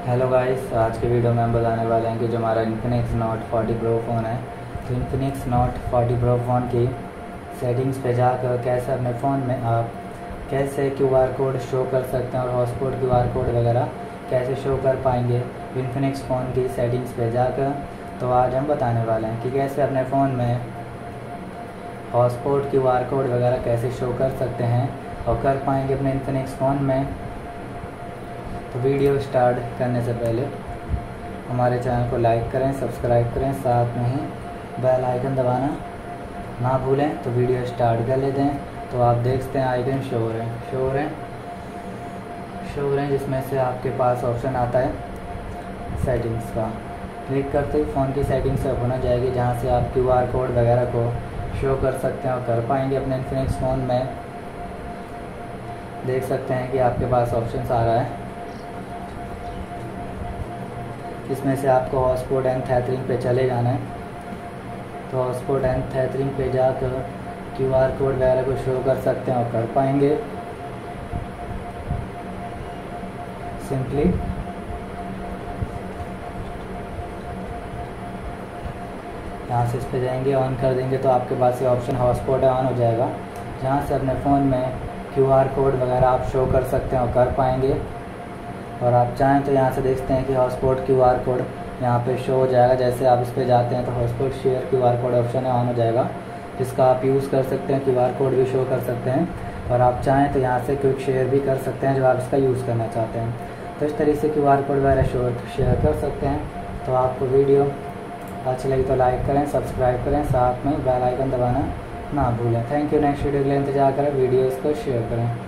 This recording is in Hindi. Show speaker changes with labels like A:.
A: हेलो गाइस, आज के वीडियो में हम बताने वाले हैं कि जो हमारा इन्फिनिक्स नोट 40 प्रो फ़ोन है, तो इन्फिनिक्स नोट 40 प्रो फ़ोन की सेटिंग्स पे जाकर कैसे अपने फ़ोन में आप कैसे क्यूआर कोड शो कर सकते हैं और हॉटस्पॉट क्यूआर कोड वगैरह कैसे शो कर पाएंगे इन्फिनिक्स फ़ोन की सेटिंग्स पे जाकर। तो आज हम बताने वाले हैं कि कैसे अपने फ़ोन में हॉटस्पॉट क्यूआर कोड वगैरह कैसे शो कर सकते हैं और कर पाएंगे अपने इन्फिनिक्स फ़ोन में। तो वीडियो स्टार्ट करने से पहले हमारे चैनल को लाइक करें, सब्सक्राइब करें, साथ में ही बेल आइकन दबाना ना भूलें। तो वीडियो स्टार्ट कर लेते हैं। तो आप देख सकते हैं आइकन शो हो रहे हैं जिसमें से आपके पास ऑप्शन आता है सेटिंग्स का। क्लिक करते ही फ़ोन की सेटिंग्स ओपन हो जाएगी, जहाँ से आप क्यूआर कोड वगैरह को शो कर सकते हैं और कर पाएंगे अपने इन्फिनिक्स फ़ोन में। देख सकते हैं कि आपके पास ऑप्शन आ रहा है, इसमें से आपको हॉटस्पॉट एंड थैथरिंग पे चले जाना है। तो हॉटस्पॉट एंड थैथरिंग पे जाकर क्यूआर कोड वगैरह को शो कर सकते हैं और कर पाएंगे सिंपली। यहाँ से इस पे जाएंगे, ऑन कर देंगे तो आपके पास ये ऑप्शन हॉटस्पॉट ऑन हो जाएगा, जहाँ से अपने फ़ोन में क्यूआर कोड वगैरह आप शो कर सकते हैं और कर पाएंगे। और आप चाहें तो यहाँ से देखते हैं कि हॉटस्पॉट क्यूआर कोड यहाँ पे शो हो जाएगा। जैसे आप इस पे जाते हैं तो hotspot share QR code option है, ऑन हो जाएगा, जिसका आप यूज़ कर सकते हैं, क्यूआर कोड भी शो कर सकते हैं। और आप चाहें तो यहाँ से क्विक शेयर भी कर सकते हैं जो आप इसका यूज़ करना चाहते हैं। तो इस तरीके से क्यूआर कोड वगैरह शेयर कर सकते हैं। तो आपको वीडियो अच्छी लगी तो लाइक करें, सब्सक्राइब करें, साथ में बेल आइकन दबाना ना भूलें। Thank you. नेक्स्ट वीडियो के लिए इंतजार करें, वीडियोज़ को शेयर करें।